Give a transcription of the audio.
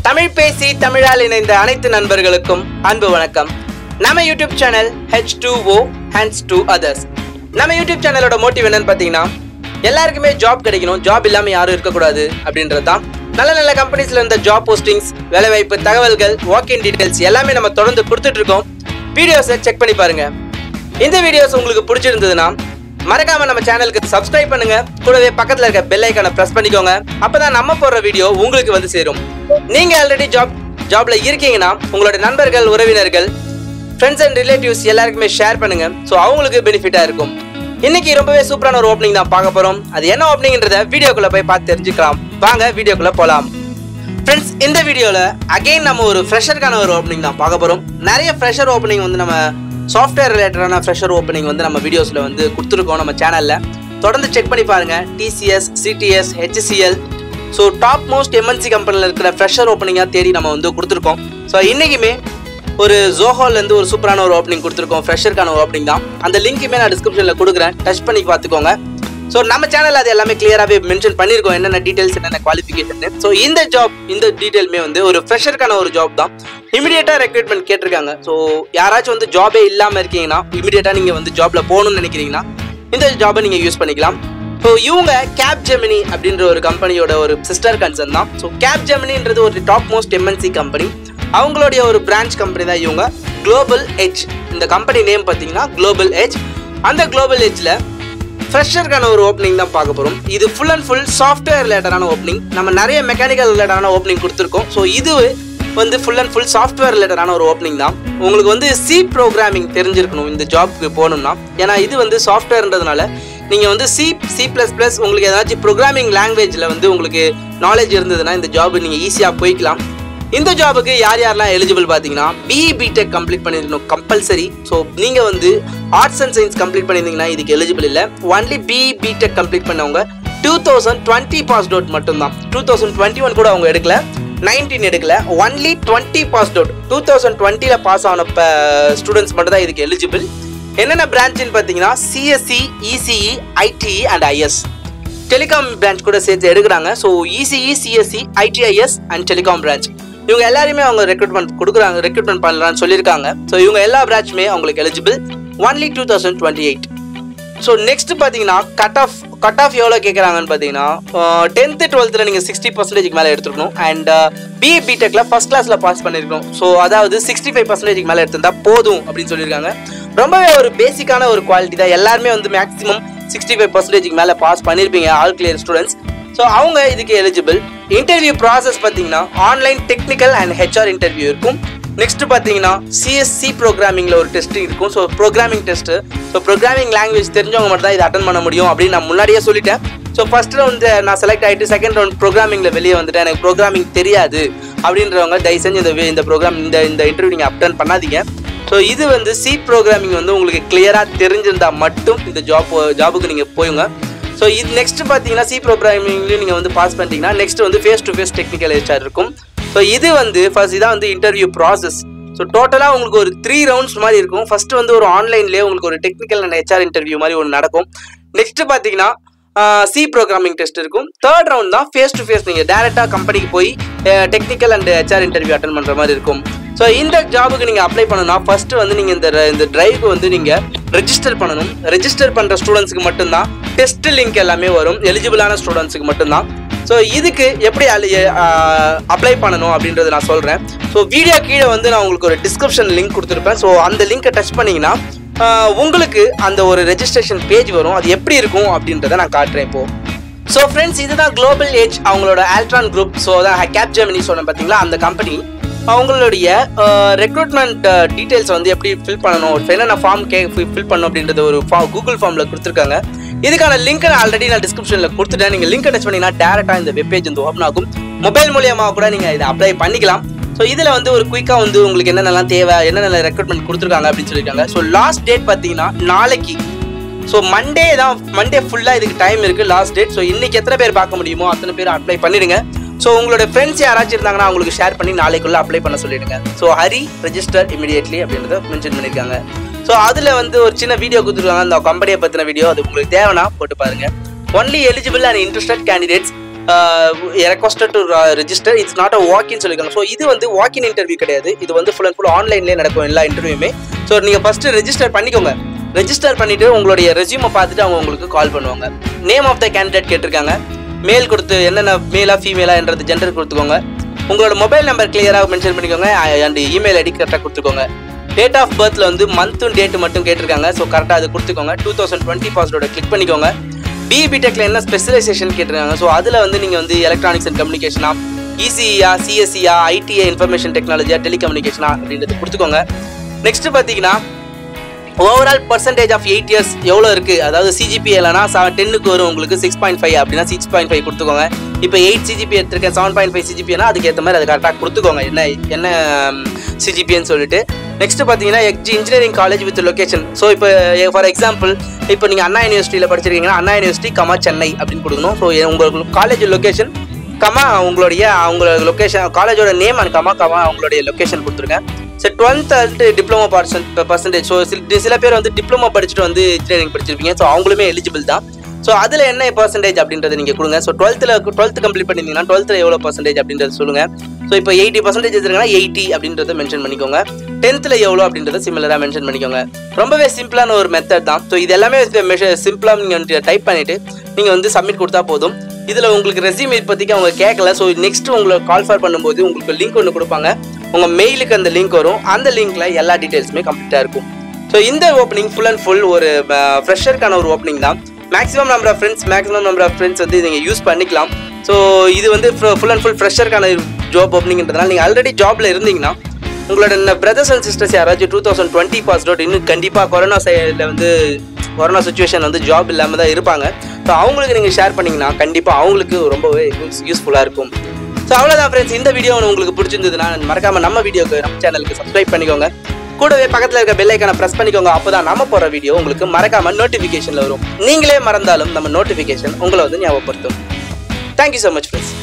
தமிழ் பேசி தமிழால் இணைந்த அனைத்து நண்பர்களுக்கும் அன்பு வணக்கம். நம்ம YouTube channel H2O Hands to Others. நம்ம யூடியூப் சேனலோட மோட்டிவ் என்னன்னு பார்த்தீங்கன்னா, எல்லாருக்குமே ஜாப் கிடைக்கணும், ஜாப் இல்லாமல் யாரும் இருக்கக்கூடாது அப்படின்றது தான். நல்ல நல்ல கம்பெனிஸ்ல இருந்த ஜாப் போஸ்டிங்ஸ், வேலைவாய்ப்பு தகவல்கள், வாக்கின் டீடைல்ஸ் எல்லாமே நம்ம தொடர்ந்து கொடுத்துட்டு இருக்கோம். வீடியோஸை செக் பண்ணி பாருங்க. இந்த வீடியோஸ் உங்களுக்கு பிடிச்சிருந்ததுன்னா மறக்காம நம்ம சேனலுக்கு சப்ஸ்கிரைப் பண்ணுங்க. கூடவே பக்கத்துல இருக்க பெல் ஐகானை பிரஸ் பண்ணிக்கோங்க. அப்பதான் நம்ம போடுற வீடியோ உங்களுக்கு வந்து சேரும். நீங்க ஆல்ரெடி ஜாப்ல இருக்கீங்கன்னா உங்களோட நண்பர்கள், உறவினர்கள், ஃப்ரெண்ட்ஸ் அண்ட் ரிலேட்டிவ்ஸ் எல்லாருக்குமே ஷேர் பண்ணுங்க. ஸோ அவங்களுக்கு பெனிஃபிட்டா இருக்கும். இன்னைக்கு ரொம்பவே சூப்பரான ஒரு ஓப்பனிங் தான் பார்க்க போறோம். அது என்ன ஓப்பனிங்ன்றத வீடியோக்குள்ள போய் பார்த்து தெரிஞ்சுக்கலாம். வாங்க வீடியோக்குள்ள போலாம். ஃப்ரெண்ட்ஸ், இந்த வீடியோல அகைன் நம்ம ஒரு ஃப்ரெஷருக்கான ஒரு ஓப்பனிங் தான் பார்க்க போறோம். நிறைய ஃப்ரெஷர் ஓப்பனிங் வந்து நம்ம சாஃப்ட்வேர் ரிலேட்டடான ஃப்ரெஷர் ஓப்பனிங் வந்து நம்ம வீடியோஸில் வந்து கொடுத்துருக்கோம் நம்ம சேனலில். தொடர்ந்து செக் பண்ணி பாருங்கள். TCS, CTS, HCL, so top most MNC கம்பெனியில் இருக்கிற ஃப்ரெஷர் ஓப்பனிங்காக தேடி நம்ம வந்து கொடுத்துருக்கோம். ஸோ இன்றைக்குமே ஒரு ஜோஹோலேருந்து ஒரு சூப்பரான ஒரு ஓப்பனிங் கொடுத்துருக்கோம். ஃப்ரெஷருக்கான ஒரு ஓப்பனிங் தான். அந்த லிங்க்குமே நான் டிஸ்கிரிப்ஷனில் கொடுக்குறேன், டச் பண்ணி பார்த்துக்கோங்க. ஸோ நம்ம சேனலில் அது எல்லாமே கிளியராகவே மென்ஷன் பண்ணியிருக்கோம், என்னென்ன டீட்டெயில்ஸ், என்னென்ன குவாலிஃபிகேஷன். ஸோ இந்த டீட்டெயிலுமே வந்து ஒரு ஃப்ரெஷருக்கான ஒரு ஜாப் தான். இமீடியட்டாக ரெக்ரூட்மெண்ட் கேட்டிருக்காங்க. ஸோ யாராச்சும் வந்து ஜாபே இல்லாமல் இருக்கீங்கன்னா, இமீடியட்டாக நீங்கள் வந்து ஜாபில் போகணும்னு நினைக்கிறீங்கன்னா இந்த ஜாபை நீங்கள் யூஸ் பண்ணிக்கலாம். ஸோ இவங்க capegemini அப்படின்ற ஒரு கம்பெனியோட ஒரு சிஸ்டர் கன்சர்ன் தான். ஸோ capegeminiன்றது ஒரு டாப் மோஸ்ட் MNC கம்பெனி. அவங்களுடைய ஒரு பிரான்ச் கம்பெனி தான் இவங்க. குளோபல் எட்ஜ், இந்த கம்பெனி நேம் பார்த்தீங்கன்னா குளோபல் எட்ஜ். அந்த குளோபல் எட்ஜில் ஃப்ரெஷருக்கான ஒரு ஓப்பனிங் தான் பார்க்க போகிறோம். இது ஃபுல் அண்ட் ஃபுல் சாஃப்ட்வேர் ரிலேட்டடான ஓப்பனிங். நம்ம நிறைய மெக்கானிக்கல் ரிலேட்டடான ஓப்பனிங் கொடுத்துருக்கோம். ஸோ இது வந்து ஃபுல் அண்ட் ஃபுல் சாஃப்ட்வேர் ரிலேட்டடான ஒரு ஓப்பனிங் தான். உங்களுக்கு வந்து C ப்ரோக்ராமிங் தெரிஞ்சிருக்கணும் இந்த ஜாப்க்கு போகணும்னா. ஏன்னா இது வந்து சாஃப்ட்வேர்ன்றதுனால நீங்கள் வந்து C++, உங்களுக்கு ஏதாச்சும் ப்ரோக்ராமிங் லாங்குவேஜில் வந்து உங்களுக்கு நாலேஜ் இருந்ததுன்னா இந்த ஜாப் நீங்கள் ஈஸியாக போய்க்கலாம். இந்த ஜாபுக்கு யாரெல்லாம் எலிஜிபிள் பார்த்தீங்கன்னா, BTech கம்ப்ளீட் பண்ணியிருக்கணும் கம்பல்சரி. ஸோ நீங்கள் வந்து ஆர்ட்ஸ் அண்ட் சயின்ஸ் கம்ப்ளீட் பண்ணியிருந்தீங்கன்னா இதுக்கு எலிஜிபிள் இல்லை. ஒன்லி BTech கம்ப்ளீட் பண்ணவங்க 2020 பாஸ்ட் அவுட் மட்டும்தான். 2021 கூட அவங்க எடுக்கல, 19 எடுக்கல, ஒன்லி 20 பாஸ்ட் அவுட். 2020 பாஸ் ஆன ஸ்டூடெண்ட்ஸ் மட்டும் தான் இதுக்கு எலிஜிபிள். என்னென்ன பிரான்ச்சுன்னு பார்த்தீங்கன்னா CSE, ECE, ITE and IS. Telecom branch கூட சேர்த்து எடுக்கிறாங்க. So ECE, CSE, ITIS and telecom branch இவங்க எல்லாருமே அவங்க ரெக்ரூட்மெண்ட் பண்ணலான்னு சொல்லியிருக்காங்க. ஸோ இவங்க எல்லா பிரான்ச்சுமே அவங்களுக்கு எலிஜிபிள். ஒன்லி 2028. ஸோ நெக்ஸ்ட் பார்த்தீங்கன்னா கட் ஆஃப் எவ்வளோ கேட்குறாங்கன்னு பார்த்தீங்கன்னா 10th 12th நீங்கள் 60% மேலே எடுத்துருக்கணும். அண்ட் BTechல ஃபர்ஸ்ட் கிளாஸில் பாஸ் பண்ணியிருக்கணும். ஸோ அதாவது 65% மேலே எடுத்திருந்தா போதும் அப்படின்னு சொல்லியிருக்காங்க. ரொம்பவே ஒரு பேசிக்கான ஒரு குவாலிட்டி தான். எல்லாருமே வந்து மேக்ஸிமம் 65% மேலே பாஸ் பண்ணியிருப்பீங்க, ஆல் கிளியர் ஸ்டூடெண்ட்ஸ். ஸோ அவங்க இதுக்கு எலிஜிபிள். இன்டர்வியூ ப்ராசஸ் பார்த்தீங்கன்னா online technical and HR interview இருக்கும். நெக்ஸ்ட் பார்த்தீங்கன்னா CSC ப்ரோக்ராமிங்கில் ஒரு டெஸ்டிங் இருக்கும். So programming test. So programming language தெரிஞ்சவங்க மட்டும் தான் இதை அட்டன் பண்ண முடியும் அப்படின்னு நான் முன்னாடியே சொல்லிட்டேன். ஸோ ஃபர்ஸ்ட் ரவுண்ட் நான் செலக்ட் ஆகிட்டு செகண்ட் ரவுண்ட் ப்ரோக்ராமிங்கில் வெளியே வந்துட்டேன், எனக்கு ப்ரோக்ராமிங் தெரியாது அப்படின்றவங்க தயவு செஞ்சு இந்த இன்டர்வியூ நீங்கள் அட்டன் பண்ணாதீங்க. ஸோ இது வந்து C ப்ரோக்ராமிங் வந்து உங்களுக்கு கிளியராக தெரிஞ்சிருந்தால் மட்டும் இந்த ஜாபுக்கு நீங்கள் போயுங்க. ஸோ இது நெக்ஸ்ட் பார்த்தீங்கன்னா C ப்ரோக்ராமிங்லேயும் நீங்கள் வந்து பாஸ் பண்ணிட்டீங்கன்னா நெக்ஸ்ட் வந்து face to face technical HR இருக்கும். ஸோ இது வந்து ஃபர்ஸ்ட் இதான் வந்து இன்டர்வியூ ப்ராசஸ். ஸோ டோட்டலாக உங்களுக்கு ஒரு 3 ரவுண்ட்ஸ் மாதிரி இருக்கும். ஃபர்ஸ்ட் வந்து ஒரு ஆன்லைன்லேயே உங்களுக்கு ஒரு டெக்னிக்கல் அண்ட் HR இன்டர்வியூ மாதிரி ஒன்று நடக்கும். நெக்ஸ்ட் பார்த்தீங்கன்னா C ப்ரோக்ராமிங் டெஸ்ட் இருக்கும். தேர்ட் ரவுண்ட் தான் ஃபேஸ் டு ஃபேஸ், நீங்கள் டேரெக்டாக கம்பெனிக்கு போய் technical and HR interview attend பண்ணுற மாதிரி இருக்கும். ஸோ இந்த ஜாபுக்கு நீங்கள் அப்ளை பண்ணணும்னா ஃபர்ஸ்ட் வந்து நீங்கள் இந்த டிரைவுக்கு வந்து நீங்கள் ரெஜிஸ்டர் பண்ணணும். ரெஜிஸ்டர் பண்ணுற ஸ்டூடெண்ட்ஸுக்கு மட்டும்தான் டெஸ்ட் லிங்க் எல்லாமே வரும், எலிஜிபிளான ஸ்டூடெண்ட்ஸுக்கு மட்டும்தான். ஸோ இதுக்கு எப்படி அப்ளை பண்ணணும் அப்படின்றத நான் சொல்கிறேன். ஸோ வீடியோ கீழே வந்து நான் உங்களுக்கு ஒரு டிஸ்கிரிப்ஷன் லிங்க் கொடுத்துருப்பேன். ஸோ அந்த லிங்கை டச் பண்ணிங்கன்னா உங்களுக்கு அந்த ஒரு ரெஜிஸ்ட்ரேஷன் பேஜ் வரும். அது எப்படி இருக்கும் அப்படின்றத நான் காட்டுறேன் இப்போது. ஸோ ஃப்ரெண்ட்ஸ், இதுதான் குளோபல் எட்ஜ் அவங்களோட ஆல்ட்ரான் குரூப். ஸோ அதான் capegemini சொன்னேன் பார்த்தீங்களா, அந்த கம்பெனி. அவங்களுடைய ரெக்ரூட்மெண்ட் டீட்டெயில்ஸ் வந்து எப்படி ஃபில் பண்ணணும், என்னென்ன ஃபார்ம் ஃபில் பண்ணணும் அப்படின்றது ஒரு கூகுள் ஃபார்மில் கொடுத்துருக்காங்க. இதுக்கான லிங்க் நான் ஆல்ரெடி டிஸ்கிரிப்ஷனில் கொடுத்துட்டேன். நீங்கள் லிங்க் டச் பண்ணிங்கன்னா டேரெக்டாக இந்த வெப்பேஜ் வந்து ஓப்பன் ஆகும். மொபைல் மூலியமாக கூட நீங்கள் இதை அப்ளை பண்ணிக்கலாம். ஸோ இதில் வந்து ஒரு குயிக்காக வந்து உங்களுக்கு என்னென்னலாம் தேவை, என்னென்ன ரெக்ரூட்மெண்ட் கொடுத்துருக்காங்க அப்படின்னு சொல்லியிருக்காங்க. ஸோ லாஸ்ட் டேட் பார்த்தீங்கன்னா நாளைக்கு. ஸோ மண்டே ஃபுல்லாக இதுக்கு டைம் இருக்குது, லாஸ்ட் டேட். ஸோ இன்றைக்கி எத்தனை பேர் பார்க்க முடியுமோ அத்தனை பேர் அப்ளை பண்ணிடுங்க. ஸோ உங்களோட ஃப்ரெண்ட்ஸ் யாராச்சும் இருந்தாங்கன்னா அவங்களுக்கு ஷேர் பண்ணி நாளைக்குள்ளே அப்ளை பண்ண சொல்லிடுங்க. ஸோ ஹரி ரெஜிஸ்டர் இமிடியேட்லி அப்படின்றத மென்ஷன் பண்ணியிருக்காங்க. ஸோ அதில் வந்து ஒரு சின்ன வீடியோ கொடுத்துருக்காங்க, அந்த கம்பெனியை பற்றின வீடியோ. அது உங்களுக்கு தேவைன்னா போட்டு பாருங்கள். Only eligible and interested candidates requested to register. It's not a வாக்கின்னு சொல்லியிருக்காங்க. ஸோ இது வந்து வாக்கின் இன்டர்வியூ கிடையாது, இது வந்து ஃபுல் அண்ட் ஃபுல் ஆன்லைன்லேயே நடக்கும் எல்லா இன்டர்வியூமே. ஸோ நீங்கள் ஃபஸ்ட்டு ரெஜிஸ்டர் பண்ணிக்கோங்க. ரெஜிஸ்டர் பண்ணிவிட்டு உங்களுடைய ரெஸ்யூமை பார்த்துட்டு அவங்க உங்களுக்கு கால் பண்ணுவாங்க. நேம் ஆஃப் த கேண்டிடேட் கேட்டிருக்காங்க. மேல் கொடுத்து என்னென்ன மேலா ஃபீமேலான்றது ஜெண்டர் கொடுத்துக்கோங்க. உங்களோட மொபைல் நம்பர் கிளியராக மென்ஷன் பண்ணிக்கோங்க அண்ட் இமெயில் ஐடி கரெக்டாக கொடுத்துக்கோங்க. டேட் ஆஃப் பர்த்தில் வந்து மந்த்தும் டேட்டு மட்டும் கேட்டிருக்காங்க. ஸோ கரெக்டாக அது கொடுத்துக்கோங்க. 2020 பாஸ்வேர்டை கிளிக் பண்ணிக்கோங்க. பிடெக்கில் என்ன ஸ்பெஷலைசேஷன் கேட்டிருக்காங்க. ஸோ அதில் வந்து நீங்கள் வந்து எலக்ட்ரானிக்ஸ் அண்ட் கம்யூனிகேஷனா, இசிஇயா, சிஎஸ்சியா, ஐடிஐ, இன்ஃபர்மேஷன் டெக்னாலஜியா, டெலிகம்யூனிகேஷனா அப்படின்றது கொடுத்துக்கோங்க. நெக்ஸ்ட்டு பார்த்தீங்கன்னா ஓவரால் பர்சன்டேஜ் ஆஃப் 8 இயர்ஸ் எவ்வளோ இருக்குது, அதாவது சிஜிபி இல்லைனா 10க்கு வரும் உங்களுக்கு 6.5 அப்படின்னா 6.5 கொடுத்துக்கோங்க. இப்போ 8 சிஜிபி எடுத்திருக்கேன், 7.5 சிஜிபினா அதுக்கேற்ற மாதிரி அது கரெக்டாக கொடுத்துக்கோங்க என்ன சிஜிபின்னு சொல்லிட்டு. நெக்ஸ்ட்டு பார்த்தீங்கன்னா engineering college with location. So இப்போ ஃபார் எக்ஸாம்பிள் இப்போ நீங்கள் அண்ணா யூனிவர்சிட்டியில் படிச்சிருக்கீங்கன்னா அண்ணா யூனிவர்சிட்டி சென்னை அப்படின்னு கொடுக்கணும். ஸோ உங்களுக்கு காலேஜ் லொக்கேஷன் அவங்களோட லொக்கேஷன், காலேஜோட நேம் அண்ட் அவங்களுடைய லொக்கேஷன் கொடுத்துருக்கேன். So 12th diploma percentage. So சில பேர் வந்து டிப்ளமோ படிச்சுட்டு வந்து இன்ஜினியரிங் படிச்சிருப்பீங்க. ஸோ அவங்களுமே எலிஜிபிள் தான். ஸோ அதில் என்ன பர்சன்டேஜ் அப்படின்றத நீங்கள் கொடுங்க. ஸோ 12th கம்ப்ளீட் பண்ணியிருந்தீங்கன்னா 12th எவ்வளோ பர்சன்டேஜ் அப்படின்றத சொல்லுங்கள். ஸோ இப்போ 80% இருக்குன்னா 80 அப்படின்றத மென்ஷன் பண்ணிக்கோங்க. 10th எவ்வளோ அப்படின்றத சிமிலராக மென்ஷன் பண்ணிக்கோங்க. ரொம்பவே சிம்பிளான ஒரு மெத்தட் தான். ஸோ இது எல்லாமே சிம்பிளாக நீங்கள் டைப் பண்ணிவிட்டு நீங்கள் வந்து சப்மிட் கொடுத்தா போதும். இதில் உங்களுக்கு ரெஸ்யூமே இப்போதைக்கு அவங்க கேட்கல. ஸோ நெக்ஸ்ட் உங்களை கால் ஃபார் பண்ணும்போது உங்களுக்கு லிங்க் ஒன்று கொடுப்பாங்க. உங்கள் மெயிலுக்கு அந்த லிங்க் வரும். அந்த லிங்க்ல எல்லா டீட்டெயில்ஸுமே கம்ப்ளீட்டாக இருக்கும். ஸோ இந்த ஓப்பனிங் ஃபுல் அண்ட் ஃபுல் ஒரு ஃப்ரெஷருக்கான ஒரு ஓப்பனிங் தான். மேக்ஸிமம் நம்பர் ஆஃப் ஃப்ரெண்ட்ஸ் வந்து நீங்கள் யூஸ் பண்ணிக்கலாம். ஸோ இது வந்து ஃபுல் அண்ட் ஃபுல் ஃப்ரெஷருக்கான ஜாப் ஓப்பனிங்கிறதுனால நீங்கள் ஆல்ரெடி ஜாப்ல இருந்தீங்கன்னா உங்களோட பிரதர்ஸ் அண்ட் சிஸ்டர்ஸ் யாராச்சும் 2020 பாஸ் அவுட் இன்னும் கண்டிப்பாக கொரோனா சுச்சுவேஷன் வந்து ஜாப் இல்லாமல் தான் இருப்பாங்க. ஸோ அவங்களுக்கு நீங்கள் ஷேர் பண்ணிங்கன்னா கண்டிப்பாக அவங்களுக்கு ரொம்பவே யூஸ்ஃபுல்லாக இருக்கும். ஸோ அவ்வளோதான் ஃப்ரெண்ட்ஸ், இந்த வீடியோ உங்களுக்கு பிடிச்சிருந்ததுன்னா மறக்காமல் நம்ம சேனலுக்கு சப்ஸ்கிரைப் பண்ணிக்கோங்க. கூடவே பக்கத்தில் இருக்க பெல் ஐக்கானை ப்ரெஸ் பண்ணிக்கோங்க. அப்போ தான் நம்ம போகிற வீடியோ உங்களுக்கு மறக்காமல் நோட்டிஃபிகேஷனில் வரும். நீங்களே மறந்தாலும் நம்ம நோட்டிஃபிகேஷன் உங்களை வந்து ஞாபகப்படுத்தும். Thank you so much friends.